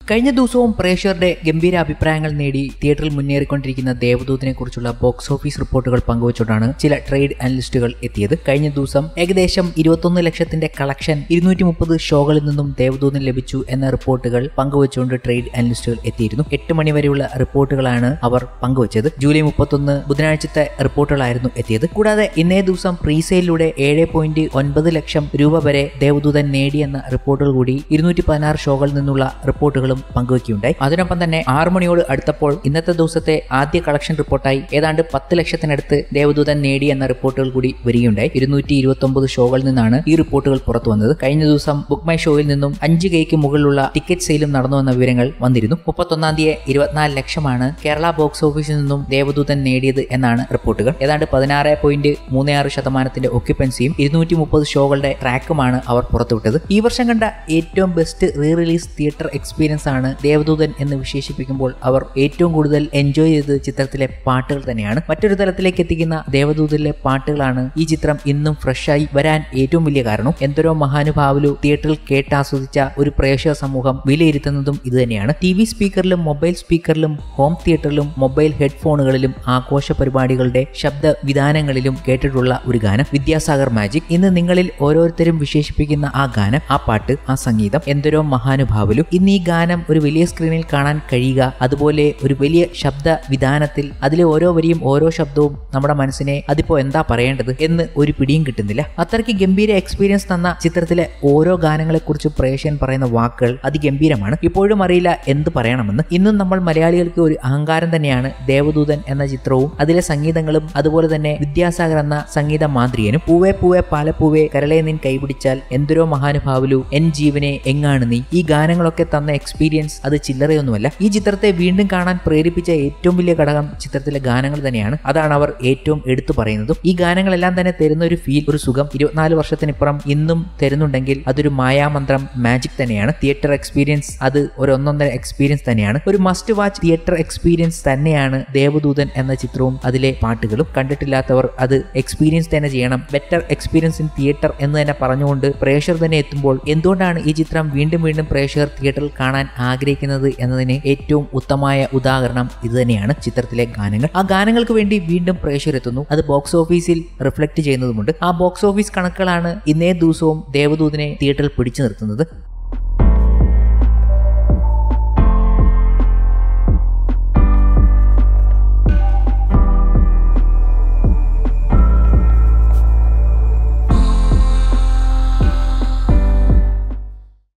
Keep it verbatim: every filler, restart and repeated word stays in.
കഴിഞ്ഞ ദിവസവും പ്രേക്ഷകരുടെ ഗംഭീര അഭിപ്രായങ്ങൾ നേടി തിയേറ്ററിൽ മുന്നേറിക്കൊണ്ടിരിക്കുന്ന ദേവദൂതനെ കുറിച്ചുള്ള ബോക്സ് ഓഫീസ് റിപ്പോർട്ടുകൾ പങ്കുവച്ചുകൊണ്ടാണ് ചില ട്രേഡ് അനലിസ്റ്റുകൾ എത്തിയത്. കഴിഞ്ഞ ദിവസം ഏകദേശം ഇരുപത്തൊന്ന് ലക്ഷത്തിന്റെ കളക്ഷൻ ഇരുന്നൂറ്റി മുപ്പത് ഷോകളിൽ നിന്നും ദേവദൂതന് ലഭിച്ചു എന്ന റിപ്പോർട്ടുകൾ പങ്കുവച്ചുകൊണ്ട് ട്രേഡ് അനലിസ്റ്റുകൾ എത്തിയിരുന്നു. എട്ട് മണിവരെയുള്ള റിപ്പോർട്ടുകളാണ് അവർ പങ്കുവച്ചത്. ജൂലൈ മുപ്പത്തൊന്ന് ബുധനാഴ്ചത്തെ റിപ്പോർട്ടുകളായിരുന്നു എത്തിയത്. കൂടാതെ ഇന്നേ ദിവസം പ്രീസെയിലൂടെ ഏഴ് പോയിന്റ് ഒൻപത് ലക്ഷം രൂപ വരെ ദേവദൂതൻ നേടിയെന്ന റിപ്പോർട്ടുകൾ കൂടി ഇരുന്നൂറ്റി പതിനാറ് ഷോകളിൽ നിന്നുള്ള റിപ്പോർട്ടുകളും പങ്കുവയ്ക്കുകയുണ്ടായി. അതിനൊപ്പം തന്നെ ആറു മണിയോട് അടുത്തപ്പോൾ ഇന്നത്തെ ദിവസത്തെ ആദ്യ കളക്ഷൻ റിപ്പോർട്ടായി ഏതാണ്ട് പത്ത് ലക്ഷത്തിനടുത്ത് ദേവദൂതൻ നേടി എന്ന റിപ്പോർട്ടുകൾ കൂടി വരികയുണ്ടായി. ഇരുന്നൂറ്റി ഇരുപത്തി ഒമ്പത് ഷോകളിൽ നിന്നാണ് ഈ റിപ്പോർട്ടുകൾ പുറത്തു വന്നത്. കഴിഞ്ഞ ദിവസം ബുക്ക് മൈ ഷോയിൽ നിന്നും അഞ്ച് കെയ്ക്ക് മുകളിലുള്ള ടിക്കറ്റ് സെയിലും നടന്നുവെന്ന വിവരങ്ങൾ വന്നിരുന്നു. മുപ്പത്തൊന്നാം തീയതി ഇരുപത്തിനാല് ലക്ഷമാണ് കേരള ബോക്സ് ഓഫീസിൽ നിന്നും ദേവദൂതൻ നേടിയത് എന്നാണ് റിപ്പോർട്ടുകൾ. ഏതാണ്ട് പതിനാറ് പോയിന്റ് മൂന്ന് ആറ് ശതമാനത്തിന്റെ ഒക്യുപ്പൻസിയും ഇരുന്നൂറ്റി മുപ്പത് ഷോകളുടെ ട്രാക്കുമാണ് അവർ പുറത്തുവിട്ടത്. ഈ വർഷം കണ്ട ഏറ്റവും best re release theatre experience ആണ് ദേവദൂതൻ എന്ന് വിശേഷിപ്പിക്കുമ്പോൾ അവർ ഏറ്റവും കൂടുതൽ എൻജോയ് ചെയ്തത് ചിത്രത്തിലെ പാട്ടുകൾ തന്നെയാണ്. മറ്റൊരു തലത്തിലേക്ക് എത്തിക്കുന്ന ദേവദൂതനിലെ പാട്ടുകളാണ് ഈ ചിത്രം ഇന്നും ഫ്രഷായി വരാൻ ഏറ്റവും വലിയ കാരണം. എന്തോരോ മഹാനുഭാവുലു തിയേറ്ററിൽ കേട്ടാസ്വദിച്ച ഒരു പ്രേക്ഷക സമൂഹം വിലയിരുത്തുന്നതും ഇത് തന്നെയാണ്. ടി വി സ്പീക്കറിലും മൊബൈൽ സ്പീക്കറിലും ഹോം തിയേറ്ററിലും മൊബൈൽ ഹെഡ്ഫോണുകളിലും ആഘോഷ പരിപാടികളുടെ ശബ്ദ വിധാനങ്ങളിലും കേട്ടിട്ടുള്ള ഒരു ഗാനം വിദ്യാസാഗർ മാജിക്. ഇന്ന് നിങ്ങളിൽ ഓരോരുത്തരും വിശേഷിപ്പിക്കുന്ന ആ ഗാനം, ആ പാട്ട്, ആ സംഗീതം എന്തോരോ മഹാനുഭാവുലു. ഇന്ന് ഈ ഗാനം ഒരു വലിയ സ്ക്രീനിൽ കാണാൻ കഴിയുക, അതുപോലെ ഒരു വലിയ ശബ്ദ വിധാനത്തിൽ അതിലെ ഓരോ വരിയും ഓരോ ശബ്ദവും നമ്മുടെ മനസ്സിനെ അതിപ്പോ എന്താ പറയേണ്ടത് എന്ന് ഒരു പിടിയും കിട്ടുന്നില്ല. അത്രയ്ക്ക് ഗംഭീര എക്സ്പീരിയൻസ് തന്ന ചിത്രത്തിലെ ഓരോ ഗാനങ്ങളെക്കുറിച്ച് പ്രേക്ഷകൻ പറയുന്ന വാക്കുകൾ അതിഗംഭീരമാണ്. ഇപ്പോഴും അറിയില്ല എന്ത് പറയണമെന്ന്. ഇന്നും നമ്മൾ മലയാളികൾക്ക് ഒരു അഹങ്കാരം തന്നെയാണ് ദേവദൂതൻ എന്ന ചിത്രവും അതിലെ സംഗീതങ്ങളും അതുപോലെ തന്നെ വിദ്യാസാഗർ എന്ന സംഗീത മാന്ത്രികനും. പൂവേ പൂവേ പാലപ്പൂവേ കരളെ നിൻ കൈപിടിച്ചാൽ എന്തോരോ മഹാനുഭാവുലു എൻ ജീവനെ എങ്ങാണ് നീ. ഈ ഗാനങ്ങളൊക്കെ തന്ന എക്സ്പീരിയൻസ് അത് ചില്ലറയൊന്നുമല്ല. ഈ ചിത്രത്തെ വീണ്ടും കാണാൻ പ്രേരിപ്പിച്ച ഏറ്റവും വലിയ ഘടകം ചിത്രത്തിലെ ഗാനങ്ങൾ തന്നെയാണ്. അതാണ് അവർ ഏറ്റവും എടുത്തു പറയുന്നതും. ഈ ഗാനങ്ങളെല്ലാം തന്നെ തരുന്ന ഒരു ഫീൽ, ഒരു സുഖം ഇരുപത്തിനാല് വർഷത്തിനിപ്പുറം ഇന്നും തരുന്നുണ്ടെങ്കിൽ അതൊരു മായാമന്ത്രം, മാജിക് തന്നെയാണ്. തിയേറ്റർ എക്സ്പീരിയൻസ് അത് ഒരു ഒന്നൊന്നര എക്സ്പീരിയൻസ് തന്നെയാണ്. ഒരു മസ്റ്റ് വാച്ച് തിയേറ്റർ എക്സ്പീരിയൻസ് തന്നെയാണ് ദേവദൂതൻ എന്ന ചിത്രവും അതിലെ പാട്ടുകളും. കണ്ടിട്ടില്ലാത്തവർ അത് എക്സ്പീരിയൻസ് തന്നെ ചെയ്യണം. ബെറ്റർ എക്സ്പീരിയൻസ് ഇൻ തിയേറ്റർ എന്ന് തന്നെ പറഞ്ഞുകൊണ്ട് പ്രേക്ഷകർ തന്നെ എത്തുമ്പോൾ എന്തുകൊണ്ടാണ് ഈ ചിത്രം വീണ്ടും വീണ്ടും പ്രേക്ഷകർ തിയേറ്ററിൽ കാണാൻ ആഗ്രഹിക്കുന്നത് എന്നതിന് ഏറ്റവും ഉത്തമമായ ഉദാഹരണം ഇത് തന്നെയാണ് ചിത്രത്തിലെ ഗാനങ്ങൾ. ആ ഗാനങ്ങൾക്ക് വേണ്ടി വീണ്ടും പ്രേക്ഷകർ എത്തുന്നു. അത് ബോക്സ് ഓഫീസിൽ റിഫ്ലക്ട് ചെയ്യുന്നതുമുണ്ട്. ആ ബോക്സ് ഓഫീസ് കണക്കുകളാണ് ഇന്നേ ദിവസവും ദേവദൂതനെ തിയേറ്ററിൽ പിടിച്ചു നിർത്തുന്നത്.